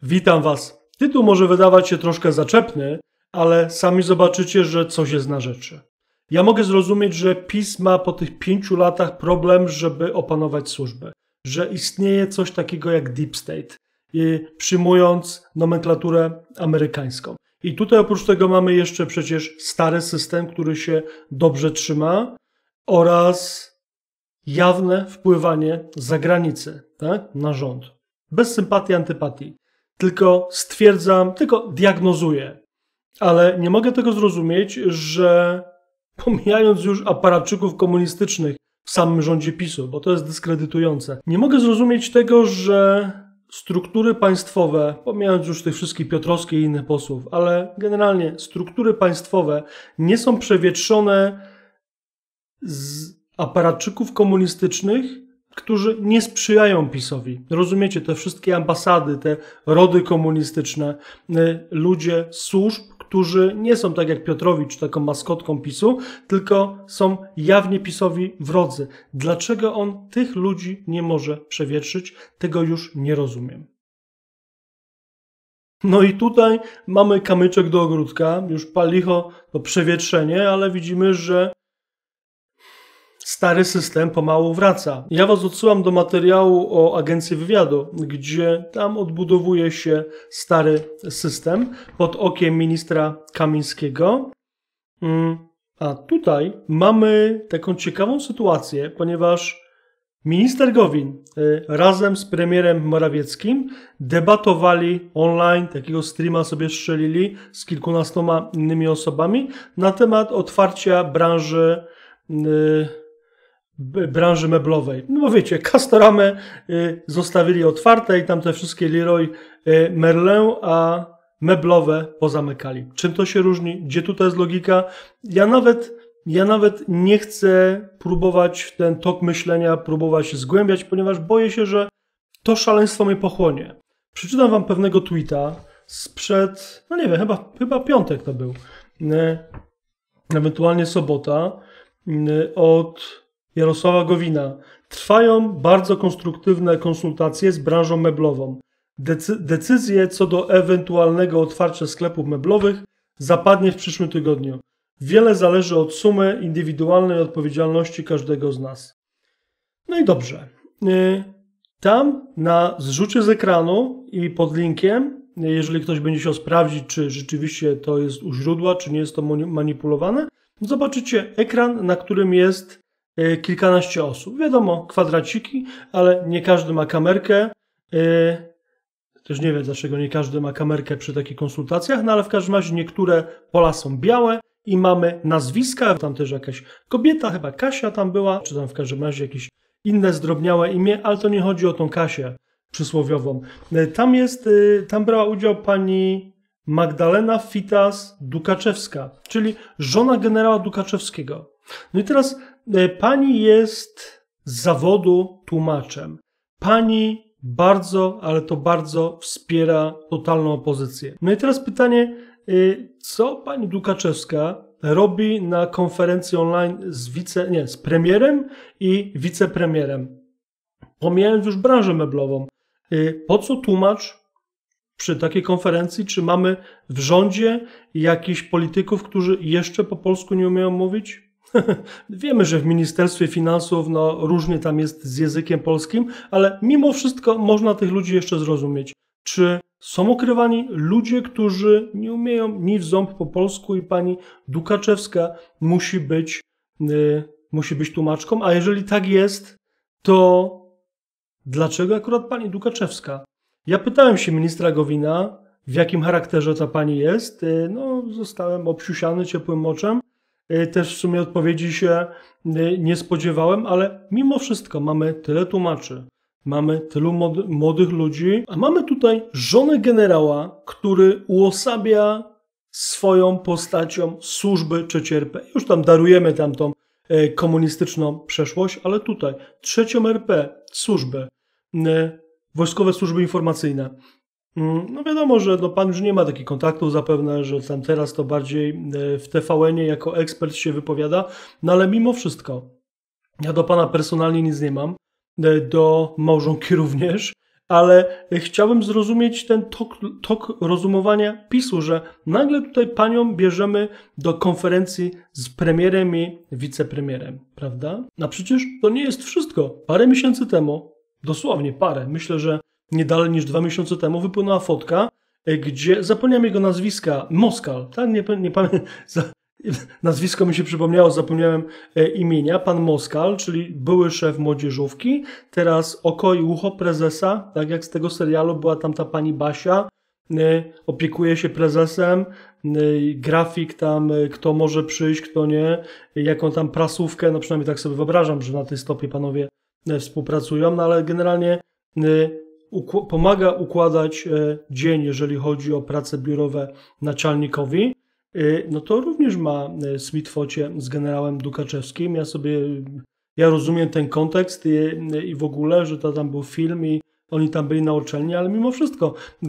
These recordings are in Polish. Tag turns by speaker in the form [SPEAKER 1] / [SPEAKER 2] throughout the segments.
[SPEAKER 1] Witam Was. Tytuł może wydawać się troszkę zaczepny, ale sami zobaczycie, że coś jest na rzeczy. Ja mogę zrozumieć, że PiS ma po tych 5 latach problem, żeby opanować służby. Że istnieje coś takiego jak Deep State, przyjmując nomenklaturę amerykańską. I tutaj oprócz tego mamy jeszcze przecież stary system, który się dobrze trzyma oraz jawne wpływanie z zagranicy, tak, na rząd. Bez sympatii, antypatii. Tylko stwierdzam, tylko diagnozuję. Ale nie mogę tego zrozumieć, że pomijając już aparaczyków komunistycznych w samym rządzie PiS-u, bo to jest dyskredytujące, nie mogę zrozumieć tego, że struktury państwowe, pomijając już tych wszystkich Piotrowskich i innych posłów, ale generalnie struktury państwowe nie są przewietrzone z aparaczyków komunistycznych, którzy nie sprzyjają PiS-owi. Rozumiecie, te wszystkie ambasady, te rody komunistyczne, ludzie z służb, którzy nie są tak jak Piotrowicz, taką maskotką PiS-u, tylko są jawnie PiS-owi wrodzy. Dlaczego on tych ludzi nie może przewietrzyć? Tego już nie rozumiem. No i tutaj mamy kamyczek do ogródka, już pal licho to przewietrzenie, ale widzimy, że stary system pomału wraca. Ja Was odsyłam do materiału o Agencji Wywiadu, gdzie tam odbudowuje się stary system pod okiem ministra Kamińskiego. A tutaj mamy taką ciekawą sytuację, ponieważ minister Gowin razem z premierem Morawieckim debatowali online, takiego streama sobie strzelili z kilkunastoma innymi osobami na temat otwarcia branży meblowej. No bo wiecie, Castoramę zostawili otwarte i tam te wszystkie Leroy Merlin, a meblowe pozamykali. Czym to się różni? Gdzie tutaj jest logika? Ja nawet nie chcę próbować w ten tok myślenia, próbować się zgłębiać, ponieważ boję się, że to szaleństwo mnie pochłonie. Przeczytam Wam pewnego tweeta sprzed, no nie wiem, chyba piątek to był, ewentualnie sobota, od Jarosława Gowina. Trwają bardzo konstruktywne konsultacje z branżą meblową. Decyzje co do ewentualnego otwarcia sklepów meblowych zapadnie w przyszłym tygodniu. Wiele zależy od sumy indywidualnej odpowiedzialności każdego z nas. No i dobrze. Tam na zrzucie z ekranu i pod linkiem, jeżeli ktoś będzie chciał sprawdzić, czy rzeczywiście to jest u źródła, czy nie jest to manipulowane, zobaczycie ekran, na którym jest kilkanaście osób. Wiadomo, kwadraciki, ale nie każdy ma kamerkę. Też nie wiem, dlaczego nie każdy ma kamerkę przy takich konsultacjach, no ale w każdym razie niektóre pola są białe i mamy nazwiska. Tam też jakaś kobieta, chyba Kasia tam była, czy tam w każdym razie jakieś inne zdrobniałe imię, ale to nie chodzi o tą Kasię przysłowiową. Tam brała udział pani Magdalena Fitas-Dukaczewska, czyli żona generała Dukaczewskiego. No i teraz pani jest z zawodu tłumaczem. Pani bardzo, ale to bardzo wspiera totalną opozycję. No i teraz pytanie, co pani Dukaczewska robi na konferencji online z premierem i wicepremierem? Pomijając już branżę meblową. Po co tłumacz przy takiej konferencji? Czy mamy w rządzie jakichś polityków, którzy jeszcze po polsku nie umieją mówić? Wiemy, że w Ministerstwie Finansów różnie tam jest z językiem polskim, ale mimo wszystko można tych ludzi jeszcze zrozumieć. Czy są ukrywani ludzie, którzy nie umieją ni w ząb po polsku i pani Dukaczewska musi być tłumaczką? A jeżeli tak jest, to dlaczego akurat pani Dukaczewska? Ja pytałem się ministra Gowina, w jakim charakterze ta pani jest. Zostałem obsiusiany ciepłym moczem. Też w sumie odpowiedzi się nie spodziewałem, ale mimo wszystko mamy tyle tłumaczy, mamy tylu młodych ludzi, a mamy tutaj żonę generała, który uosabia swoją postacią służby III RP. Już tam darujemy tamtą komunistyczną przeszłość, ale tutaj trzecią RP, służby, wojskowe służby informacyjne. No wiadomo, że pan już nie ma takich kontaktów zapewne, że tam teraz to bardziej w TVN-ie jako ekspert się wypowiada, no ale mimo wszystko ja do pana personalnie nic nie mam, do małżonki również, ale chciałbym zrozumieć ten tok rozumowania PiS-u, że nagle tutaj panią bierzemy do konferencji z premierem i wicepremierem, prawda? A przecież to nie jest wszystko. Parę miesięcy temu, dosłownie parę, myślę, że nie dalej niż 2 miesiące temu wypłynęła fotka, gdzie, zapomniałem jego nazwiska, Moskal, tak? Nie pamiętam, nazwisko mi się przypomniało, zapomniałem imienia, pan Moskal, czyli były szef młodzieżówki, teraz oko i ucho prezesa, tak jak z tego serialu była tam ta pani Basia, opiekuje się prezesem, grafik tam, kto może przyjść, kto nie, jaką tam prasówkę, no przynajmniej tak sobie wyobrażam, że na tej stopie panowie współpracują, no ale generalnie pomaga układać dzień, jeżeli chodzi o prace biurowe naczelnikowi, no to również ma sweet focie z generałem Dukaczewskim. Ja rozumiem ten kontekst i w ogóle, że to tam był film i oni tam byli na uczelni, ale mimo wszystko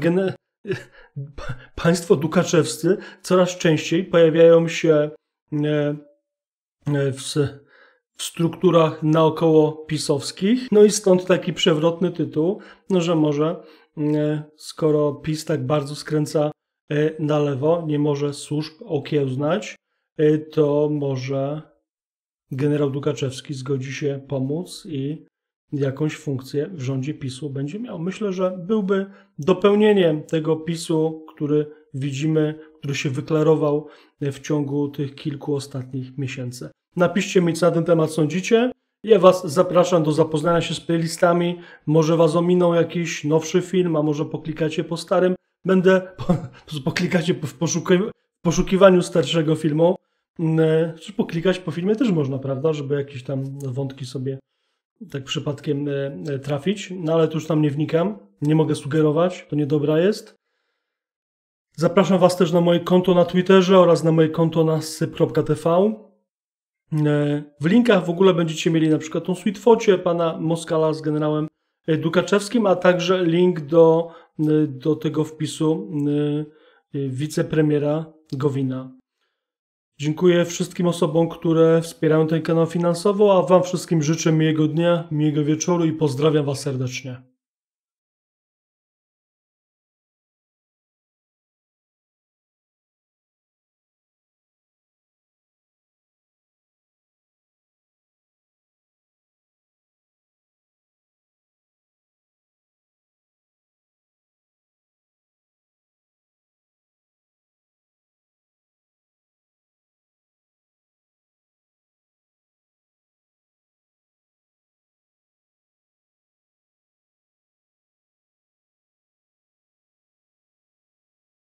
[SPEAKER 1] państwo dukaczewscy coraz częściej pojawiają się w strukturach naokoło pisowskich. No i stąd taki przewrotny tytuł, no że może skoro PiS tak bardzo skręca na lewo, nie może służb okiełznać, to może generał Dukaczewski zgodzi się pomóc i jakąś funkcję w rządzie PiS-u będzie miał. Myślę, że byłby dopełnieniem tego PiS-u, który widzimy, który się wyklarował w ciągu tych kilku ostatnich miesięcy. Napiszcie mi, co na ten temat sądzicie. Ja Was zapraszam do zapoznania się z playlistami. Może Was ominął jakiś nowszy film, a może poklikacie po starym. Poklikacie w poszukiwaniu starszego filmu. Czy poklikać po filmie też można, prawda? Żeby jakieś tam wątki sobie tak przypadkiem trafić. No ale tu już tam nie wnikam. Nie mogę sugerować. To niedobra jest. Zapraszam Was też na moje konto na Twitterze oraz na moje konto na syp.tv. W linkach w ogóle będziecie mieli na przykład tą sweet focie pana Moskala z generałem Dukaczewskim, a także link do tego wpisu wicepremiera Gowina. Dziękuję wszystkim osobom, które wspierają ten kanał finansowo, a Wam wszystkim życzę miłego dnia, miłego wieczoru i pozdrawiam Was serdecznie.